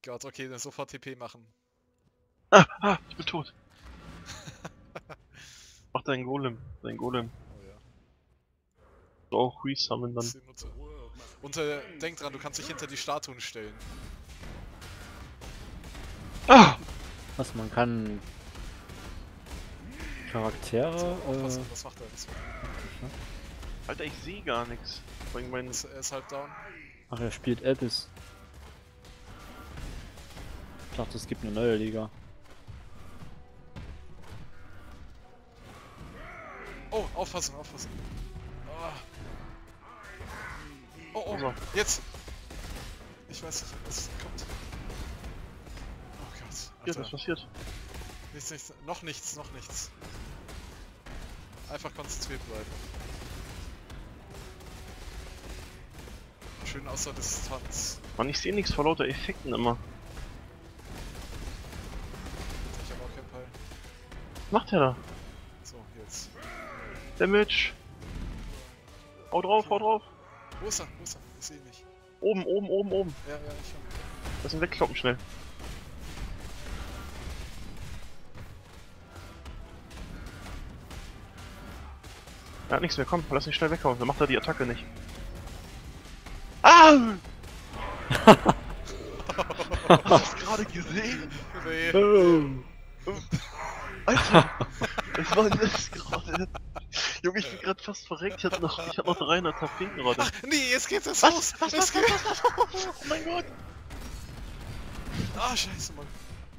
Gott, okay, dann sofort TP machen. Ich bin tot. Mach deinen Golem, Oh ja. So auch resummon dann. Und denk dran, du kannst dich hinter die Statuen stellen. Was man kann. Charaktere. Aufpassen, was macht er jetzt? Alter, ich sehe gar nichts. Er ist halb down. Ach, er spielt Abyss. Ich dachte, es gibt eine neue Liga. Oh, aufpassen, aufpassen. Oh, oh, So. jetzt! Ich weiß nicht, was kommt. Oh Gott, Hier, Alter. was passiert? Nichts, noch nichts, noch nichts. Einfach konzentriert bleiben. Schön aus der Distanz. Mann, ich sehe nichts vor lauter Effekten immer. Ich habe auch keinen Peil. Was macht der da? So, jetzt. Damage! Hau drauf, hau drauf! Wo ist er? Wo ist er? Ich sehe ihn nicht. Oben, oben, oben, oben! Ja, ja, ich hab. Lass ihn wegkloppen schnell. Er hat nichts mehr, komm, lass ihn schnell weghauen, dann macht er die Attacke nicht. Ah! Hast du das gerade gesehen? Nee. Alter! Was war denn das gerade? Junge, ich bin gerade fast verreckt, ich hab noch 300 HP gerade. Ach, nee, jetzt geht's ins Haus! Es geht. Oh mein Gott! Ah, scheiße, Mann.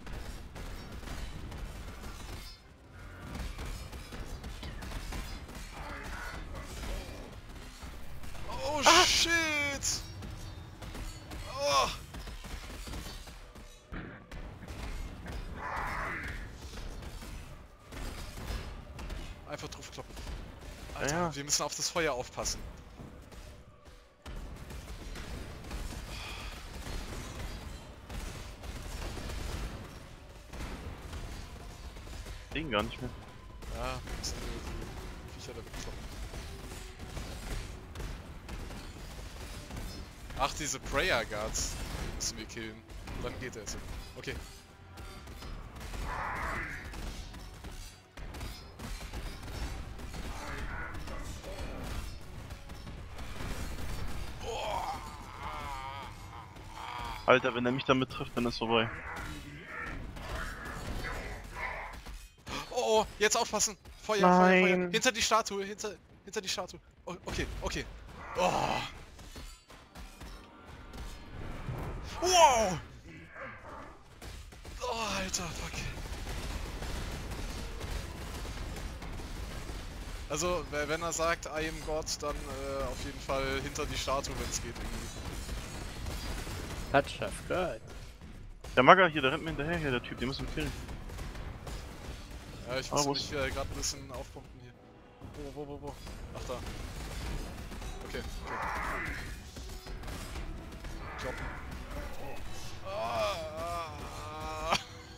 Oh, shit! Oh. Einfach drauf kloppen. Alter, Ja. wir müssen auf das Feuer aufpassen. Den gar nicht mehr. Ja, wir müssen die Viecher da wegkloppen. Ach, diese Prayer Guards müssen wir killen. Und dann geht er so. Okay. Alter, wenn er mich damit trifft, dann ist vorbei. Oh, jetzt aufpassen! Feuer, Nein. Feuer, Feuer! Hinter die Statue, hinter die Statue. Oh, okay, okay. Oh. Wow! Oh, Alter, fuck. Also, wenn er sagt, I am God, dann auf jeden Fall hinter die Statue, wenn es geht irgendwie. Touch of God. Der Magger hier, der rennt mir hinterher hier, der Typ, den müssen wir killen. Ja, ich muss mich gerade ein bisschen aufpumpen hier. Wo? Ach, da. Okay, okay. Kloppen. Ah.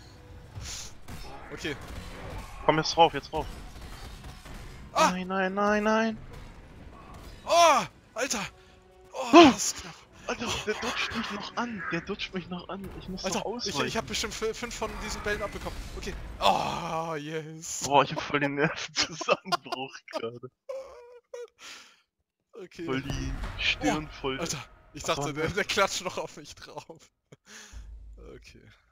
Okay. Komm jetzt rauf, jetzt rauf. Ah! Nein, nein, nein, nein. Oh! Alter! Oh, das ist knapp. Alter, der dutscht mich noch an. Der dutscht mich noch an. Ich muss Alter, noch ausweichen. ich hab bestimmt 5 von diesen Bällen abbekommen. Okay. Oh, yes. Boah, ich hab voll den Nervenzusammenbruch gerade. Okay. Voll die Stirn voll. Alter, ich dachte, der klatscht noch auf mich drauf. Okay.